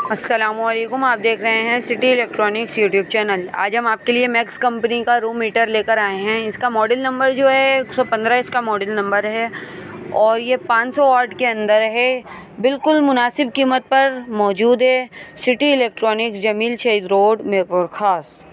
अस्सलामुअलैकुम, आप देख रहे हैं सिटी इलेक्ट्रॉनिक्स यूट्यूब चैनल। आज हम आपके लिए मैक्स कंपनी का रूम हीटर लेकर आए हैं। इसका मॉडल नंबर जो है 115 इसका मॉडल नंबर है और ये 500 वाट के अंदर है। बिल्कुल मुनासिब कीमत पर मौजूद है। सिटी इलेक्ट्रॉनिक्स, जमील शहीद रोड, मीरपुर खास।